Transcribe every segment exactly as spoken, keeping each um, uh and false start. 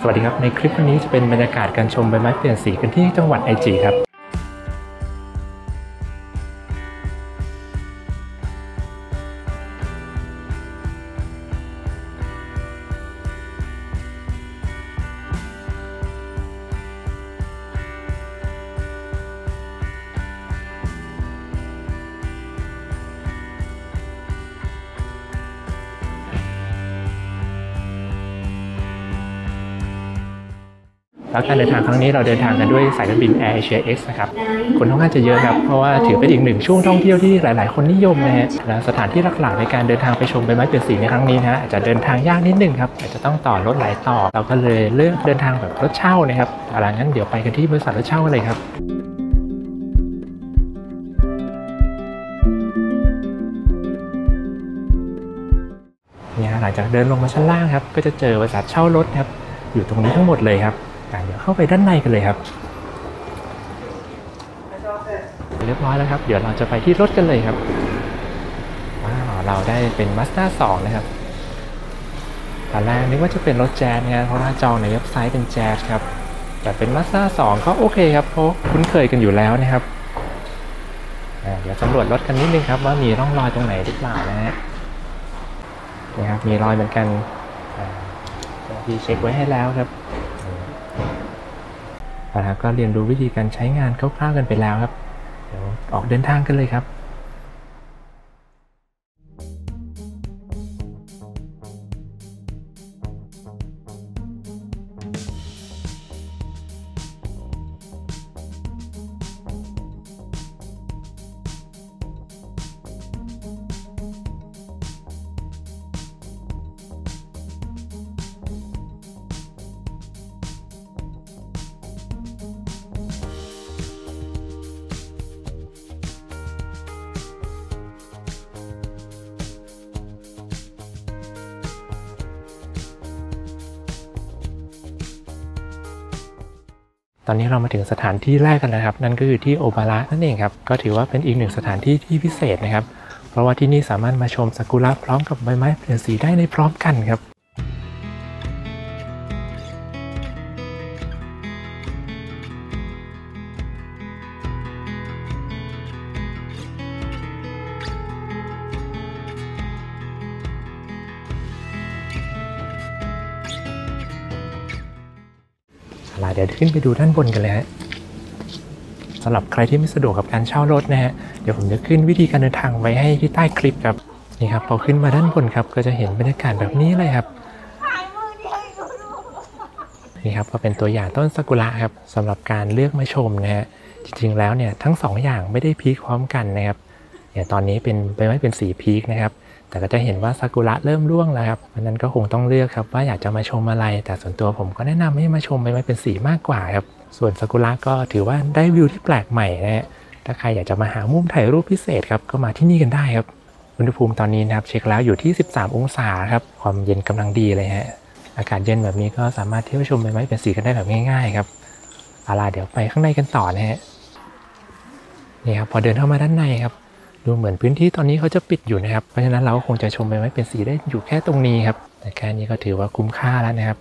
สวัสดีครับในคลิปวันนี้จะเป็นบรรยากาศการชมใบไม้เปลี่ยนสีกันที่จังหวัดไอจิครับแล้วการเดินทางครั้งนี้เราเดินทางกันด้วยสายการบิน Air Asia X นะครับคนค่อนข้างจะเยอะครับเพราะว่าถือเป็นอีกหนึ่งช่วงท่องเที่ยวที่หลายๆคนนิยมนะฮะและสถานที่หลักๆในการเดินทางไปชมใบไม้เปลี่ยนสีในครั้งนี้นะอาจจะเดินทางยากนิดนึงครับอาจจะต้องต่อรถหลายต่อเราก็เลยเลือกเดินทางแบบรถเช่านะครับอะไรงั้นเดี๋ยวไปกันที่บริษัทรถเช่าเลยครับเนี่ยหลังจากเดินลงมาชั้นล่างครับก็จะเจอบริษัทเช่ารถครับอยู่ตรงนี้ทั้งหมดเลยครับเดี๋ยวเข้าไปด้านในกันเลยครับเรียบร้อยแล้วครับเดี๋ยวเราจะไปที่รถกันเลยครับว้าวเราได้เป็น Mazda สองนะครับตอนแรกนึกว่าจะเป็นรถแจ๊สนะเพราะว่าจองในเว็บไซต์เป็นแจ๊สครับแต่เป็น Mazda สองก็โอเคครับเพราะคุ้นเคยกันอยู่แล้วนะครับเดี๋ยวสำรวจรถกันนิดนึงครับว่ามีร่องรอยตรงไหนหรือเปล่านะฮะนี่ครับมีรอยเหมือนกันที่เช็คไว้ให้แล้วครับแล้วก็เรียนรู้วิธีการใช้งานคร่าวๆกันไปแล้วครับเดี๋ยวออกเดินทางกันเลยครับตอนนี้เรามาถึงสถานที่แรกกันแล้วครับนั่นก็คือที่โอบาระนั่นเองครับก็ถือว่าเป็นอีกหนึ่งสถานที่ที่พิเศษนะครับเพราะว่าที่นี่สามารถมาชมซากุระพร้อมกับใบไม้เปลี่ยนสีได้ในพร้อมกันครับเดี๋ยวขึ้นไปดูด้านบนกันเลยฮะสำหรับใครที่ไม่สะดวกกับการเช่ารถนะฮะเดี๋ยวผมจะขึ้นวิธีการเดินทางไว้ให้ที่ใต้คลิปครับนี่ครับพอขึ้นมาด้านบนครับก็จะเห็นบรรยากาศแบบนี้เลยครับนี่ครับก็เป็นตัวอย่างต้นซากุระครับสำหรับการเลือกมาชมนะฮะจริงๆแล้วเนี่ยทั้งสองอย่างไม่ได้พีคพร้อมกันนะครับเนี่ยตอนนี้เป็นใบไม้เป็นสีพีคนะครับแต่ก็จะเห็นว่าซากุระเริ่มร่วงแล้วครับเพราะนั้นก็คงต้องเลือกครับว่าอยากจะมาชมอะไรแต่ส่วนตัวผมก็แนะนำให้มาชมใบไม้เป็นสีมากกว่าครับส่วนซากุระก็ถือว่าได้วิวที่แปลกใหม่นะฮะถ้าใครอยากจะมาหามุมถ่ายรูปพิเศษครับก็มาที่นี่กันได้ครับอุณหภูมิตอนนี้นะครับเช็คแล้วอยู่ที่สิบสามองศาครับความเย็นกำลังดีเลยฮะอากาศเย็นแบบนี้ก็สามารถเที่ยวชมใบไม้เป็นสีกันได้แบบง่ายๆครับเอาล่ะเดี๋ยวไปข้างในกันต่อนะฮะนี่ครับพอเดินเข้ามาด้านในครับดูเหมือนพื้นที่ตอนนี้เขาจะปิดอยู่นะครับเพราะฉะนั้นเราคงจะชมใบไม้เป็นสีได้อยู่แค่ตรงนี้ครับแต่แค่นี้ก็ถือว่าคุ้มค่าแล้วนะครับ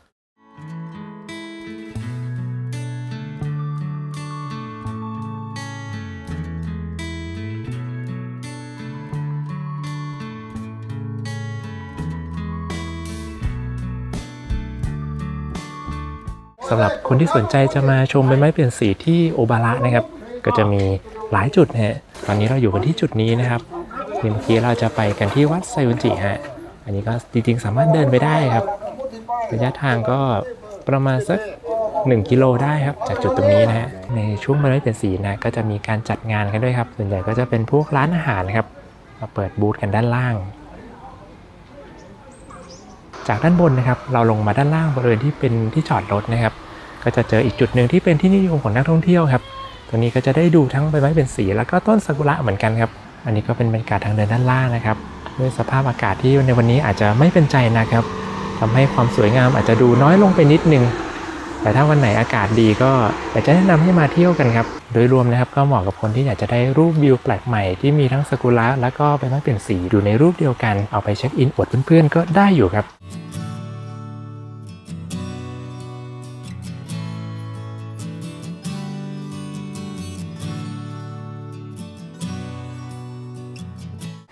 สำหรับคนที่สนใจจะมาชมใบไม้เปลี่ยนสีที่โอบาระนะครับก็จะมีหลายจุดนะฮะตอนนี้เราอยู่กันที่จุดนี้นะครับเมื่อกี้เราจะไปกันที่วัดไซอุนจิฮะอันนี้ก็จริงๆสามารถเดินไปได้ครับระยะทางก็ประมาณสักหนึ่งกิโลได้ครับจากจุดตรงนี้นะฮะในช่วงใบไม้เปลี่ยนสีนะก็จะมีการจัดงานกันด้วยครับส่วนใหญ่ก็จะเป็นพวกร้านอาหารครับมาเปิดบูธกันด้านล่างจากด้านบนนะครับเราลงมาด้านล่างบริเวณที่เป็นที่จอดรถนะครับก็จะเจออีกจุดหนึ่งที่เป็นที่นิยมของนักท่องเที่ยวครับตรงนี้ก็จะได้ดูทั้งใบไม้เป็นสีแล้วก็ต้นซากุระเหมือนกันครับอันนี้ก็เป็นบรรยากาศทางเดินด้านล่างนะครับด้วยสภาพอากาศที่ในวันนี้อาจจะไม่เป็นใจนะครับทำให้ความสวยงามอาจจะดูน้อยลงไปนิดนึงแต่ถ้าวันไหนอากาศดีก็อยากจะแนะนำให้มาเที่ยวกันครับโดยรวมนะครับก็เหมาะกับคนที่อยากจะได้รูปวิวแปลกใหม่ที่มีทั้งซากุระแล้วก็ใบไม้เปลี่ยนสีอยู่ในรูปเดียวกันเอาไปเช็คอินอวดเพื่อนๆก็ได้อยู่ครับ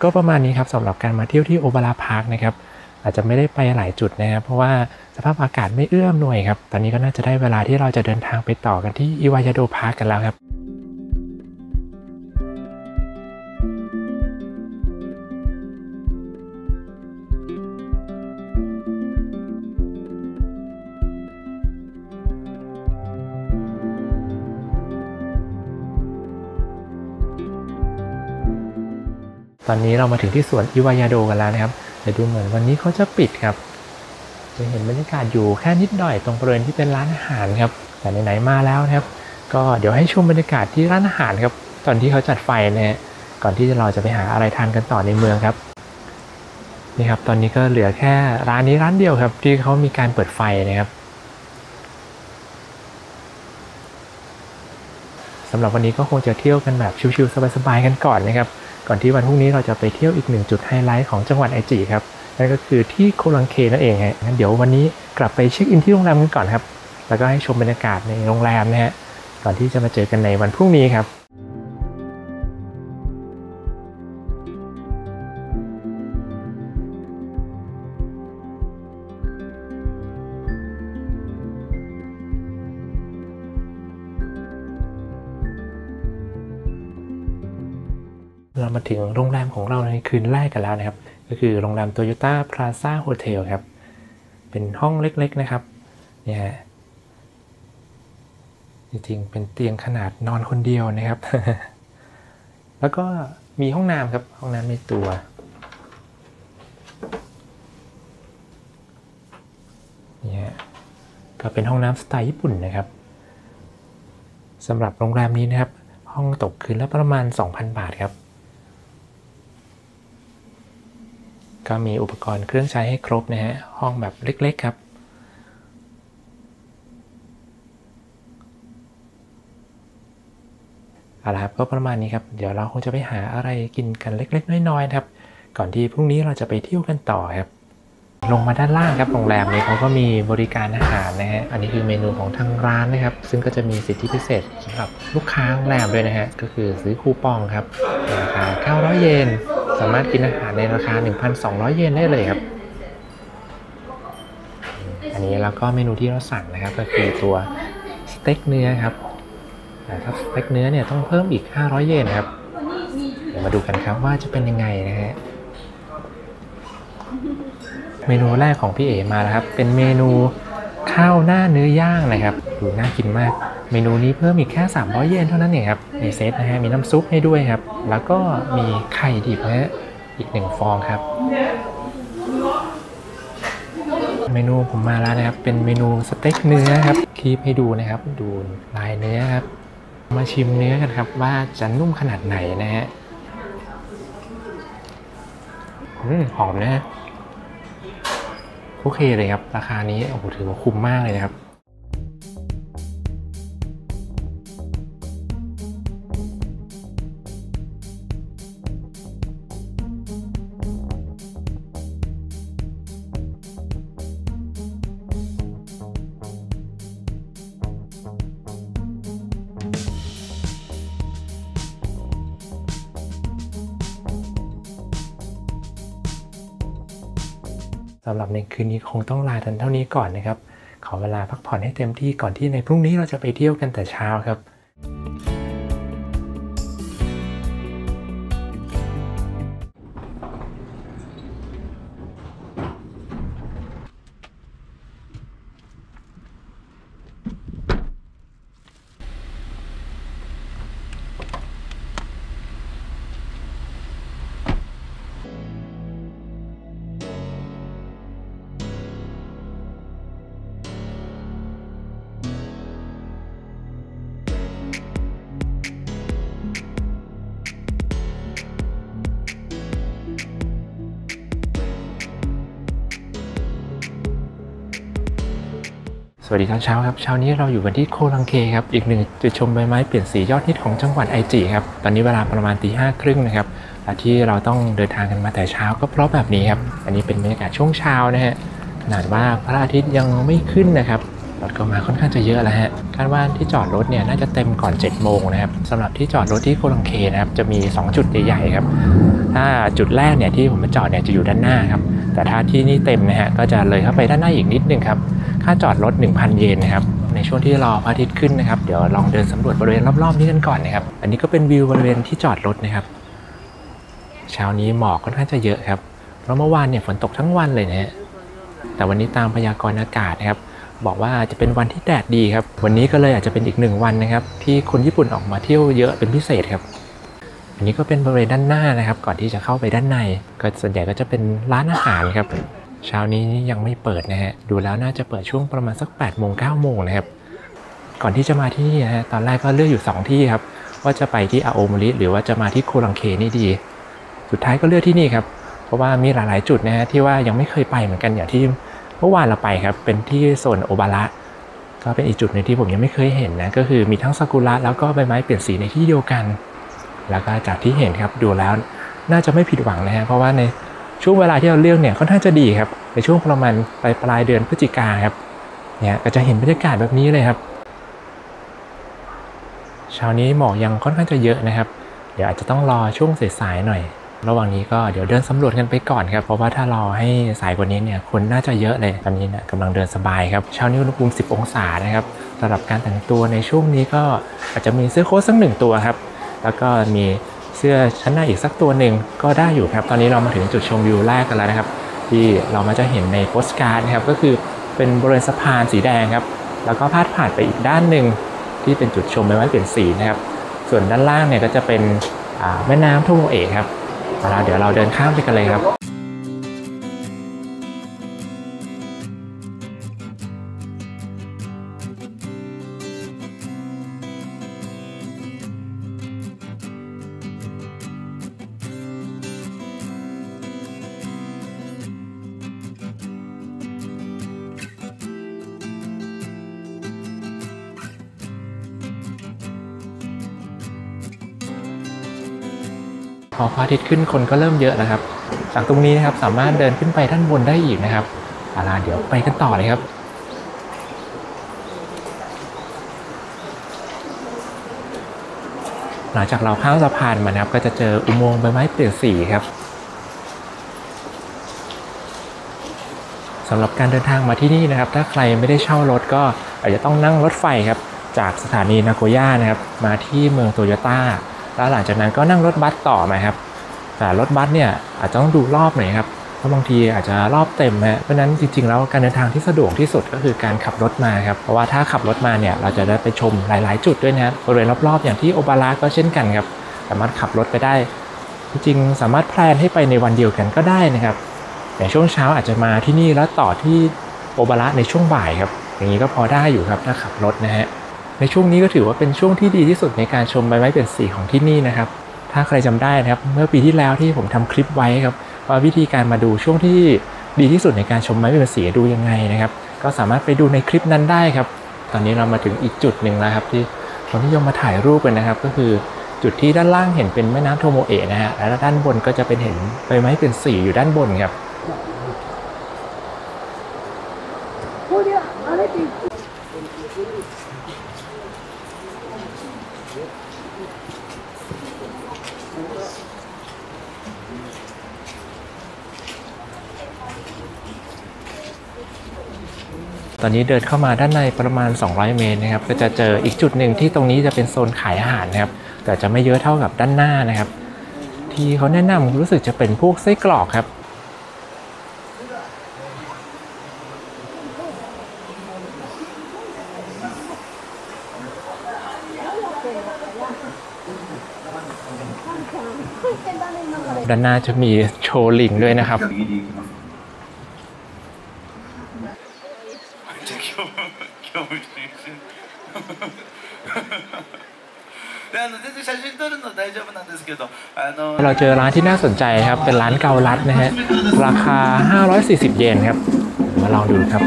ก็ประมาณนี้ครับสำหรับการมาเที่ยวที่โอบาราพาร์คนะครับอาจจะไม่ได้ไปหลายจุดนะครับเพราะว่าสภาพอากาศไม่เอื้ออำนวยครับตอนนี้ก็น่าจะได้เวลาที่เราจะเดินทางไปต่อกันที่อิวายาโดพาร์คกันแล้วครับตอนนี้เรามาถึงที่สวนอิวายาโดกันแล้วนะครับแต่ดูเหมือนวันนี้เขาจะปิดครับจะเห็นบรรยากาศอยู่แค่นิดหน่อยตรงบริเวณที่เป็นร้านอาหารครับแต่ไหนๆมาแล้วนะครับก็เดี๋ยวให้ชมบรรยากาศที่ร้านอาหารครับตอนที่เขาจัดไฟนะฮะก่อนที่เราจะไปหาอะไรทานกันต่อในเมืองครับนี่ครับตอนนี้ก็เหลือแค่ร้านนี้ร้านเดียวครับที่เขามีการเปิดไฟนะครับสำหรับวันนี้ก็คงจะเที่ยวกันแบบชิลๆสบายๆกันก่อนนะครับก่อนที่วันพรุ่งนี้เราจะไปเที่ยวอีกหนึ่งจุดไฮไลท์ของจังหวัดไอจิครับนั่นก็คือที่โคลังเคนั่นเองฮะงั้นเดี๋ยววันนี้กลับไปเช็คอินที่โรงแรมกันก่อนครับแล้วก็ให้ชมบรรยากาศในโรงแรมนะฮะก่อนที่จะมาเจอกันในวันพรุ่งนี้ครับเรามาถึงโรงแรมของเราในคืนแรกกันแล้วนะครับก็คือโรงแรมโตโยต้าพลาซ่าโฮเทลครับเป็นห้องเล็กๆนะครับเนี่ยจริงๆเป็นเตียงขนาดนอนคนเดียวนะครับ แล้วก็มีห้องน้ำครับห้องน้ำในตัวเนี่ยก็เป็นห้องน้ำสไตล์ญี่ปุ่นนะครับสำหรับโรงแรมนี้นะครับห้องตกคืนละประมาณ สองพัน บาทครับก็มีอุปกรณ์เครื่องใช้ให้ครบนะฮะห้องแบบเล็กๆครับเอาละครับก็ประมาณนี้ครับเดี๋ยวเราคงจะไปหาอะไรกินกันเล็กๆน้อยๆครับก่อนที่พรุ่งนี้เราจะไปเที่ยวกันต่อครับลงมาด้านล่างครับโรงแรมนี้เขาก็มีบริการอาหารนะฮะอันนี้คือเมนูของทางร้านนะครับซึ่งก็จะมีสิทธิพิเศษสำหรับลูกค้าโรงแรมด้วยนะฮะก็คือซื้อคูปองครับราคาเก้าร้อยเยนสามารถกินอาหารในราคา หนึ่งพันสองร้อย เยนได้เลยครับอันนี้แล้วก็เมนูที่เราสั่งนะครับก็คือตัวสเต็กเนื้อครับแต่ถ้าสเต็กเนื้อเนี่ยต้องเพิ่มอีกห้าร้อยเยนครับเดี๋ยวมาดูกันครับว่าจะเป็นยังไงนะฮะเมนูแรกของพี่เอ๋มาแล้วครับเป็นเมนูข้าวหน้าเนื้อย่างนะครับดูน่ากินมากเมนูนี้เพิ่มอีกแค่สามร้อยเยนเท่านั้นเองครับในเซตนะฮะมีน้ำซุปให้ด้วยครับแล้วก็มีไข่ดิบนะฮะอีกหนึ่งฟองครับเมนูผมมาแล้วนะครับเป็นเมนูสเต็กเนื้อครับคีบให้ดูนะครับดูลายเนื้อครับมาชิมเนื้อกันครับว่าจะนุ่มขนาดไหนนะฮะอืมหอมนะฮะโอเคเลยครับราคานี้โอ้โหถือว่าคุ้มมากเลยนะครับสำหรับในคืนนี้คงต้องลากันเท่านี้ก่อนนะครับขอเวลาพักผ่อนให้เต็มที่ก่อนที่ในพรุ่งนี้เราจะไปเที่ยวกันแต่เช้าครับสวัสดีตอนเช้าครับเช้านี้เราอยู่กันที่โคลังเคครับอีกหนึ่งจุดชมใบไม้เปลี่ยนสียอดฮิตของจังหวัดไอจิครับตอนนี้เวลาประมาณตีห้าครึ่งนะครับและที่เราต้องเดินทางกันมาแต่เช้าก็เพราะแบบนี้ครับอันนี้เป็นบรรยากาศช่วงเช้านะฮะขนาดว่าพระอาทิตย์ยังไม่ขึ้นนะครับรถก็มาค่อนข้างจะเยอะแล้วฮะคาดว่าที่จอดรถเนี่ยน่าจะเต็มก่อนเจ็ดโมงนะครับสำหรับที่จอดรถที่โคลังเคนะครับจะมีสองจุดใหญ่ๆครับถ้าจุดแรกเนี่ยที่ผมมาจอดเนี่ยจะอยู่ด้านหน้าครับแต่ถ้าที่นี่เต็มนะฮะก็จะเลยเข้าไปด้านหน้าอีกนิดนึงครับค่าจอดรถ หนึ่งพัน เยนนะครับในช่วงที่รอพระอาทิตย์ขึ้นนะครับเดี๋ยวลองเดินสำรวจบริเวณรอบๆนี้กันก่อนนะครับอันนี้ก็เป็นวิวบริเวณที่จอดรถนะครับเช้านี้หมอกค่อนข้างจะเยอะครับเพราะเมื่อวานเนี่ยฝนตกทั้งวันเลยนะฮะแต่วันนี้ตามพยากรณ์อากาศนะครับบอกว่าจะเป็นวันที่แดดดีครับวันนี้ก็เลยอาจจะเป็นอีกหนึ่งวันนะครับที่คนญี่ปุ่นออกมาเที่ยวเยอะเป็นพิเศษครับอันนี้ก็เป็นบริเวณด้านหน้านะครับก่อนที่จะเข้าไปด้านในก็ส่วนใหญ่ก็จะเป็นร้านอาหารครับเช้านี้ยังไม่เปิดนะฮะดูแล้วน่าจะเปิดช่วงประมาณสักแปดโมงเก้าโมงนะครับก่อนที่จะมาที่นี่นะฮะตอนแรกก็เลือกอยู่สองที่ครับว่าจะไปที่อาโอมริหรือว่าจะมาที่โคลังเคนี่ดีสุดท้ายก็เลือกที่นี่ครับเพราะว่ามีหลายๆจุดนะฮะที่ว่ายังไม่เคยไปเหมือนกันอย่างที่เมื่อวานเราไปครับเป็นที่โซนโอบาระก็เป็นอีกจุดนึงที่ผมยังไม่เคยเห็นนะก็คือมีทั้งซากุระแล้วก็ใบไม้เปลี่ยนสีในที่เดียวกันแล้วก็จากที่เห็นครับดูแล้วน่าจะไม่ผิดหวังนะฮะเพราะว่าในช่วงเวลาที่เราเลือกเนี่ยค่อนข้างจะดีครับในช่วงประมาณปลายปลายเดือนพฤศจิกาครับเนี่ยก็จะเห็นบรรยากาศแบบนี้เลยครับเช้านี้หมอกยังค่อนข้างจะเยอะนะครับเดี๋ยวอาจจะต้องรอช่วงสายๆหน่อยระหว่างนี้ก็เดี๋ยวเดินสำรวจกันไปก่อนครับเพราะว่าถ้ารอให้สายกว่านี้เนี่ยคนน่าจะเยอะเลยตอนนี้เนี่ยกำลังเดินสบายครับเช้านี้อุณหภูมิสิบองศานะครับสำหรับการแต่งตัวในช่วงนี้ก็อาจจะมีเสื้อโค้ทสักหนึ่งตัวครับแล้วก็มีเสื้อชั้นในอีกสักตัวหนึ่งก็ได้อยู่ครับตอนนี้เรามาถึงจุดชมวิวแรกกันแล้วนะครับที่เรามาจะเห็นในโปสการ์ดนะครับก็คือเป็นบริเวณสะพานสีแดงครับแล้วก็พาดผ่านไปอีกด้านหนึ่งที่เป็นจุดชมใบไม้เปลี่ยนสีนะครับส่วนด้านล่างเนี่ยก็จะเป็นแม่น้ำโทโมเอะครับเดี๋ยวเราเดินข้ามไปกันเลยครับพอพระอาทิตย์ขึ้นคนก็เริ่มเยอะนะครับจากตรงนี้นะครับสามารถเดินขึ้นไปด้านบนได้อีกนะครับเอาล่ะเดี๋ยวไปกันต่อเลยครับหลังจากเราข้ามสะพานมานะครับก็จะเจออุโมงค์ใบไม้เปลี่ยนสีครับสำหรับการเดินทางมาที่นี่นะครับถ้าใครไม่ได้เช่ารถก็อาจจะต้องนั่งรถไฟครับจากสถานีนาโกย่านะครับมาที่เมืองโตโยต้าแล้วหลังจากนั้นก็นั่งรถบัสต่อมาครับแต่รถบัสเนี่ยอาจจะต้องดูรอบหน่อยครับเพราะบางทีอาจจะรอบเต็มฮะเพราะนั้นจริงๆแล้วการเดินทางที่สะดวกที่สุดก็คือการขับรถมาครับเพราะว่าถ้าขับรถมาเนี่ยเราจะได้ไปชมหลายๆจุดด้วยนะบริเวณรอบๆอย่างที่โอบาระก็เช่นกันครับสามารถขับรถไปได้จริงๆสามารถแพลนให้ไปในวันเดียวกันก็ได้นะครับอย่างช่วงเช้าอาจจะมาที่นี่แล้วต่อที่โอบาระในช่วงบ่ายครับอย่างนี้ก็พอได้อยู่ครับถ้าขับรถนะฮะในช่วงนี้ก็ถือว่าเป็นช่วงที่ดีที่สุดในการชมใบไม้เปลี่ยนสีของที่นี่นะครับถ้าใครจำได้นะครับเมื่อปีที่แล้วที่ผมทำคลิปไว้ครับว่าวิธีการมาดูช่วงที่ดีที่สุดในการชมไม้เปลี่ยนสีดูยังไงนะครับก็สามารถไปดูในคลิปนั้นได้ครับตอนนี้เรามาถึงอีกจุดหนึ่งแล้วครับที่คนนิยมมาถ่ายรูปกันนะครับก็คือจุดที่ด้านล่างเห็นเป็นแม่น้ำโทโมเอะนะฮะแล้วด้านบนก็จะเป็นเห็นใบไม้เปลี่ยนสีอยู่ด้านบนครับตอนนี้เดินเข้ามาด้านในประมาณสองร้อยเมตรนะครับก็จะเจออีกจุดหนึ่งที่ตรงนี้จะเป็นโซนขายอาหารนะครับแต่จะไม่เยอะเท่ากับด้านหน้านะครับที่เขาแนะนำรู้สึกจะเป็นพวกไส้กรอกครับด้านหน้าจะมีโชว์ลิงด้วยนะครับเราเจอร้านที่น่าสนใจครับเป็นร้านเกาลัดนะฮะราคาห้าร้อยสี่สิบเยนครับมาลองดูครับ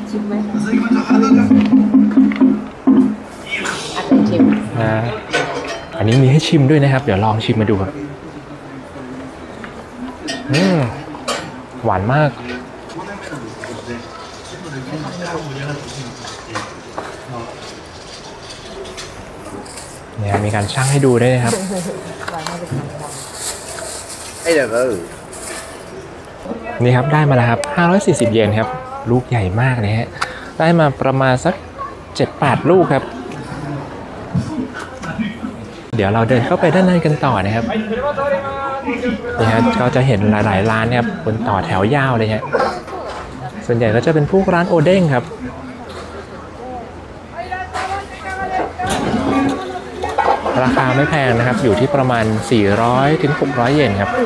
นะอันนี้มีให้ชิมด้วยนะครับเดี๋ยวลองชิมมาดูครับอืมหวานมากเนี่ยมีการชั่งให้ดูด้วยนะครับนี่ครับได้มาแล้วครับห้าร้อยสี่สิบเยนครับลูกใหญ่มากเลยฮะได้มาประมาณสัก เจ็ดแปด ลูกครับเดี๋ยวเราเดินเข้าไปด้านในกันต่อนะครับนี่ฮะก็จะเห็นหลายๆร้านครับบนต่อแถวยาวเลยฮะส่วนใหญ่ก็จะเป็นพวกร้านโอเด้งครับราคาไม่แพงนะครับอยู่ที่ประมาณสี่ร้อยถึงหกร้อยเยนครับ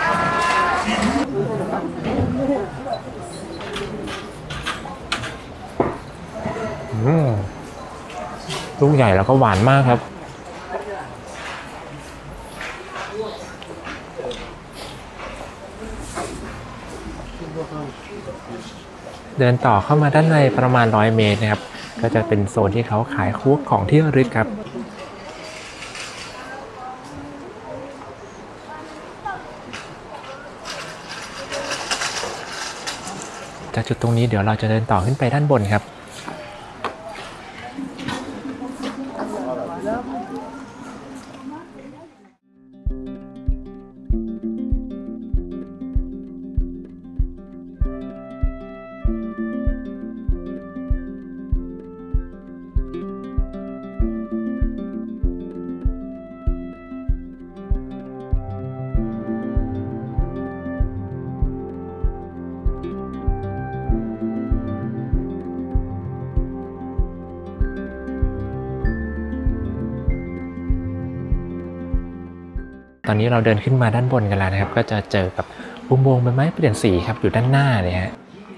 ลูกใหญ่แล้วก็หวานมากครับเดินต่อเข้ามาด้านในประมาณร้อยเมตรนะครับก็จะเป็นโซนที่เขาขายคุกของที่ระลึกครับจากจุดตรงนี้เดี๋ยวเราจะเดินต่อขึ้นไปด้านบนครับตอนนี้เราเดินขึ้นมาด้านบนกันแล้วนะครับก็จะเจอกับอุโมงค์ใบไม้เปลี่ยนสีครับอยู่ด้านหน้าเลยฮะ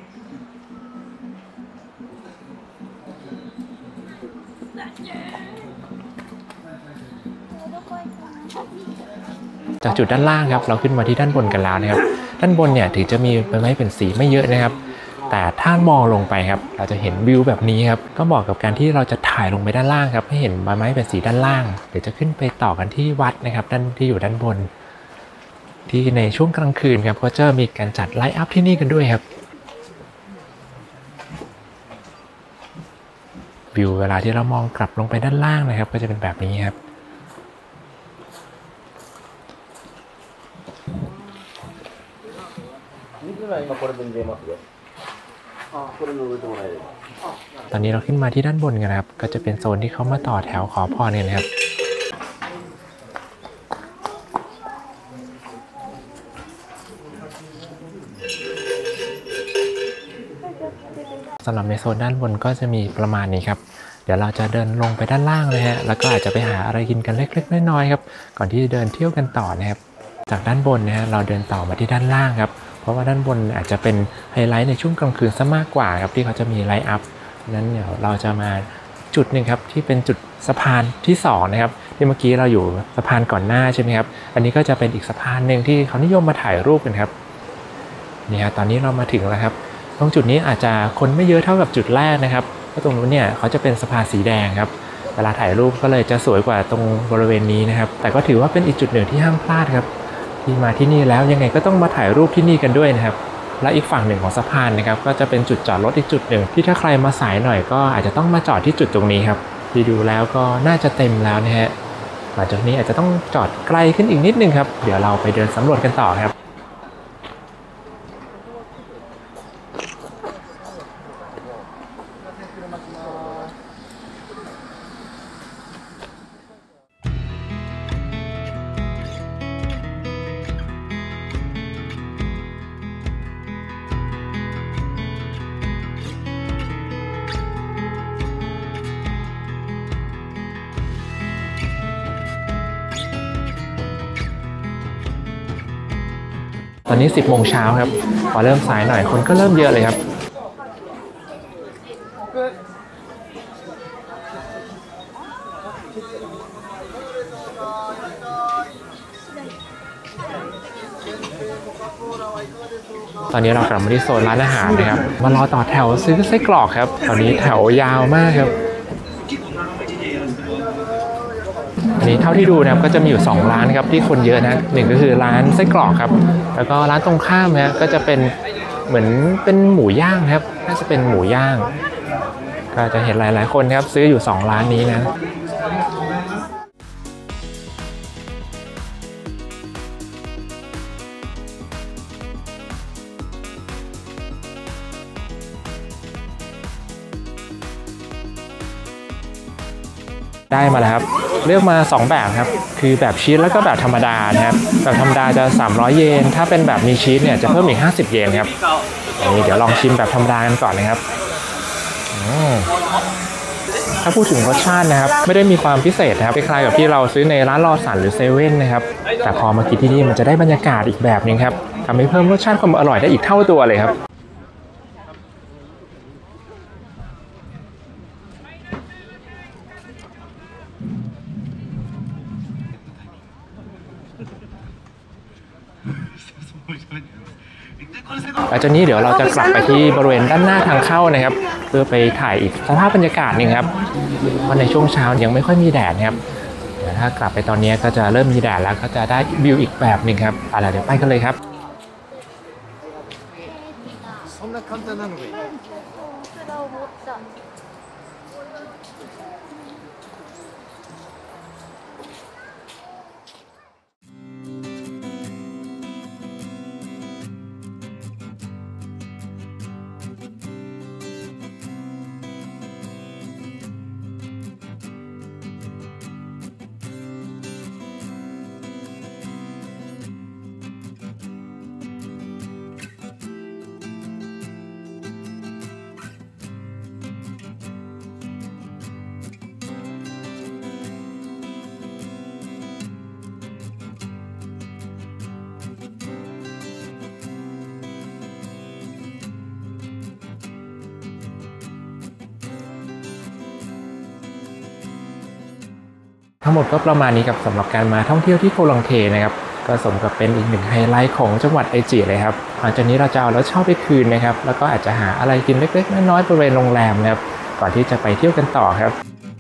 จากจุดด้านล่างครับเราขึ้นมาที่ด้านบนกันแล้วนะครับด้านบนเนี่ยถึงจะมีใบไม้เปลี่ยนสีไม่เยอะนะครับแต่ถ้ามองลงไปครับเราจะเห็นวิวแบบนี้ครับก็เหมาะกับการที่เราจะถ่ายลงไปด้านล่างครับให้เห็นใบไม้เป็นสีด้านล่างเดี๋ยวจะขึ้นไปต่อกันที่วัดนะครับด้านที่อยู่ด้านบนที่ในช่วงกลางคืนครับก็จะมีการจัดไลท์อัพที่นี่กันด้วยครับวิวเวลาที่เรามองกลับลงไปด้านล่างนะครับก็จะเป็นแบบนี้ครับตอนนี้เราขึ้นมาที่ด้านบนกันครับก็จะเป็นโซนที่เขามาต่อแถวขอพรกันนะครับสำหรับในโซนด้านบนก็จะมีประมาณนี้ครับเดี๋ยวเราจะเดินลงไปด้านล่างเลยฮะแล้วก็อาจจะไปหาอะไรกินกันเล็กๆน้อยๆครับก่อนที่จะเดินเที่ยวกันต่อนะครับจากด้านบนนะฮะเราเดินต่อมาที่ด้านล่างครับเพราะว่าด้านบนอาจจะเป็นไฮไลท์ในช่วงกลางคืนซะมากกว่าครับที่เขาจะมีไลท์อัพนั้นเดี๋ยวเราจะมาจุดหนึ่งครับที่เป็นจุดสะพานที่สองนะครับที่เมื่อกี้เราอยู่สะพานก่อนหน้าใช่ไหมครับอันนี้ก็จะเป็นอีกสะพานหนึ่งที่เขานิยมมาถ่ายรูปกันครับนี่ฮะตอนนี้เรามาถึงแล้วครับตรงจุดนี้อาจจะคนไม่เยอะเท่ากับจุดแรกนะครับเพราะตรงนู้นเนี่ยเขาจะเป็นสะพานสีแดงครับเวลาถ่ายรูปก็เลยจะสวยกว่าตรงบริเวณนี้นะครับแต่ก็ถือว่าเป็นอีกจุดหนึ่งที่ห้ามพลาดครับที่มาที่นี่แล้วยังไงก็ต้องมาถ่ายรูปที่นี่กันด้วยนะครับและอีกฝั่งหนึ่งของสะพานนะครับก็จะเป็นจุดจอดรถอีกจุดหนึ่งที่ถ้าใครมาสายหน่อยก็อาจจะต้องมาจอดที่จุดตรงนี้ครับที่ดูแล้วก็น่าจะเต็มแล้วนะฮะหลังจากนี้อาจจะต้องจอดไกลขึ้นอีกนิดนึงครับเดี๋ยวเราไปเดินสำรวจกันต่อครับตอนนี้สิบโมงเช้าครับพอเริ่มสายหน่อยคนก็เริ่มเยอะเลยครับตอนนี้เรากลับมาที่โซนร้านอาหารนะครับมารอต่อแถวซื้อไส้กรอกครับตอนนี้แถวยาวมากครับอันนี้เท่าที่ดูนะครับก็จะมีอยู่สองร้านครับที่คนเยอะนะหนึ่งก็คือร้านไส้กรอกครับแล้วก็ร้านตรงข้ามนะก็จะเป็นเหมือนเป็นหมูย่างครับน่าจะเป็นหมูย่างก็จะเห็นหลายๆคนครับซื้ออยู่สองร้านนี้นะได้มาแล้วครับเลือกมาสองแบบครับคือแบบชีสแล้วก็แบบธรรมดานะครับแบบธรรมดาจะสามร้อยเยนถ้าเป็นแบบมีชีสเนี่ยจะเพิ่มอีกห้าสิบเยนครับนี่เดี๋ยวลองชิมแบบธรรมดากันก่อนนะครับถ้าพูดถึงรสชาตินะครับไม่ได้มีความพิเศษนะครับคล้ายๆกับที่เราซื้อในร้านลอสันหรือเซเว่นนะครับแต่พอมากินที่นี่มันจะได้บรรยากาศอีกแบบนึงครับทำให้เพิ่มรสชาติความอร่อยได้อีกเท่าตัวเลยครับหลังจากนี้เดี๋ยวเราจะกลับไปที่บริเวณด้านหน้าทางเข้านะครับเพื่อไปถ่ายอีกสภาพบรรยากาศนึงครับเพราะในช่วงเช้ายังไม่ค่อยมีแดดนะครับแต่ถ้ากลับไปตอนนี้ก็จะเริ่มมีแดดแล้วก็จะได้วิวอีกแบบนึงครับอะไรเดี๋ยวไปกันเลยครับทั้งหมดก็ประมาณนี้ครับสำหรับการมาท่องเที่ยวที่โคลองเทนะครับก็สมกับเป็นอีกหนึ่งไฮไลท์ของจังหวัดไอจิเลยครับหลังจากนี้เราจะเอารถเช่าไปคืนนะครับแล้วก็อาจจะหาอะไรกินเล็กๆน้อยๆบริเวณโรงแรมนะครับก่อนที่จะไปเที่ยวกันต่อครับ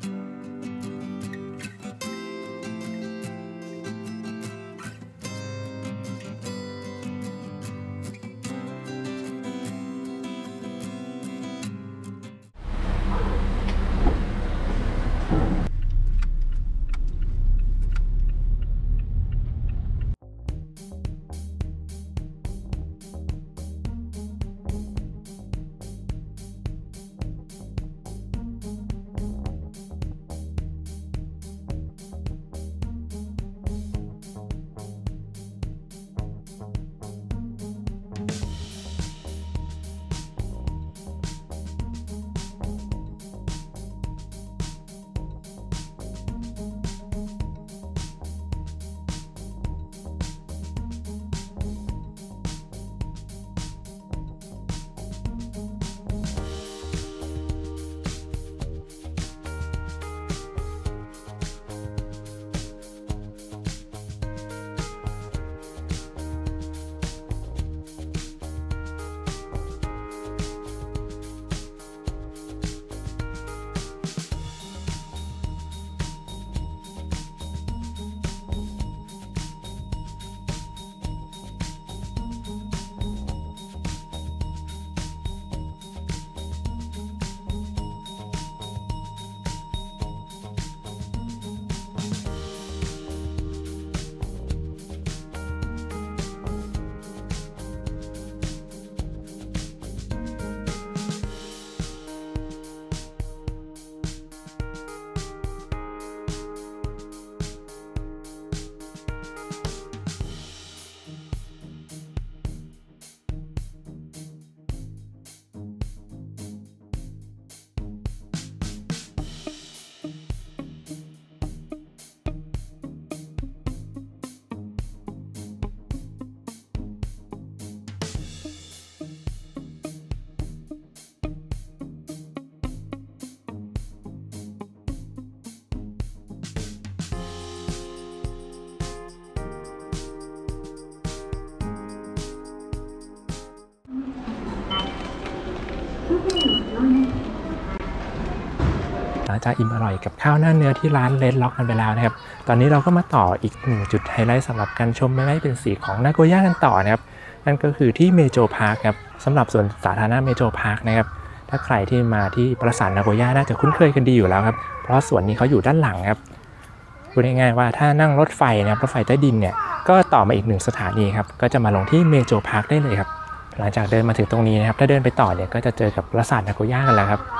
หลังจากอิ่มอร่อยกับข้าวหน้าเนื้อที่ร้านเลดล็อกกันไปแล้วนะครับตอนนี้เราก็มาต่ออีกหนึ่งจุดไฮไลท์สำหรับการชมไม้ไม้เป็นสีของนาโกย่ากันต่อนะครับนั่นก็คือที่เมโจพาร์คครับสำหรับสวนสาธารณะเมโจพาร์คนะครับถ้าใครที่มาที่ปราสาทนาโกย่าน่าจะคุ้นเคยกันดีอยู่แล้วครับเพราะสวนนี้เขาอยู่ด้านหลังครับพูดง่ายๆว่าถ้านั่งรถไฟนะครับรถไฟใต้ดินเนี่ยก็ต่อมาอีกหนึ่งสถานีครับก็จะมาลงที่เมโจพาร์คได้เลยครับหลังจากเดินมาถึงตรงนี้นะครับถ้าเดินไปต่อเนี่ยก็จะเจอกับปราสาทนาโกย่ากันแล้วครับ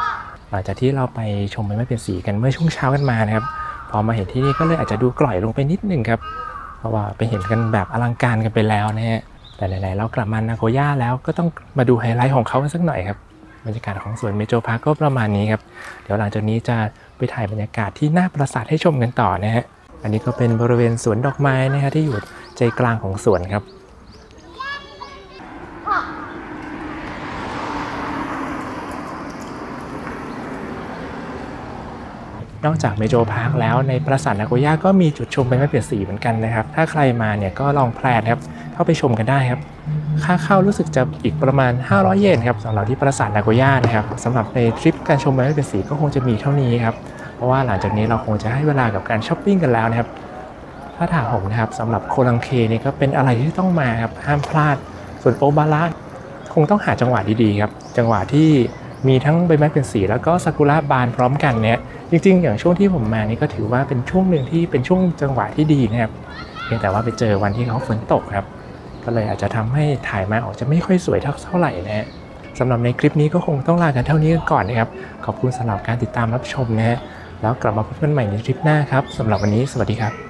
หลังจากที่เราไปชมใบไม้เปลี่ยนสีกันเมื่อช่วงเช้ากันมานะครับพอมาเห็นที่นี่ก็เลยอาจจะดูกล่อยลงไปนิดนึงครับเพราะว่าไปเห็นกันแบบอลังการกันไปแล้วนะฮะแต่ไหนๆเรากลับมานาโกย่าแล้วก็ต้องมาดูไฮไลท์ของเขากันสักหน่อยครับบรรยากาศของสวนเมโจพาร์คก็ประมาณนี้ครับเดี๋ยวหลังจากนี้จะไปถ่ายบรรยากาศที่หน้าปราสาทให้ชมกันต่อนะฮะอันนี้ก็เป็นบริเวณสวนดอกไม้นะฮะที่อยู่ใจกลางของสวนครับนอกจากเมโจพาร์คแล้วในปราสาทนาโกย่าก็มีจุดชมใบไม้เปลี่ยนสีเหมือนกันนะครับถ้าใครมาเนี่ยก็ลองแพลนครับเข้าไปชมกันได้ครับค่าเข้ารู้สึกจะอีกประมาณห้าร้อยเยนครับสำหรับที่ปราสาทนาโกย่านะครับสำหรับในทริปการชมใบไม้เปลี่ยนสีก็คงจะมีเท่านี้ครับเพราะว่าหลังจากนี้เราคงจะให้เวลากับการช้อปปิ้งกันแล้วนะครับถ้าถามผมนะครับสำหรับโคลังเคนี่ก็เป็นอะไรที่ต้องมาครับห้ามพลาดส่วนโอบาระคงต้องหาจังหวะดีๆครับจังหวะที่มีทั้งใบไม้เปลี่ยนสีแล้วก็ซากุระบานพร้อมกันเนี่ยจริงๆอย่างช่วงที่ผมมานี่ก็ถือว่าเป็นช่วงหนึ่งที่เป็นช่วงจังหวะที่ดีนะครับเพียงแต่ว่าไปเจอวันที่เขาฝนตกครับก็เลยอาจจะทำให้ถ่ายมาออกจะไม่ค่อยสวยเท่าไหร่นะฮะสำหรับในคลิปนี้ก็คงต้องลากันเท่านี้ก่อนนะครับขอบคุณสำหรับการติดตามรับชมนะฮะแล้วกลับมาพบกันใหม่ในคลิปหน้าครับสำหรับวันนี้สวัสดีครับ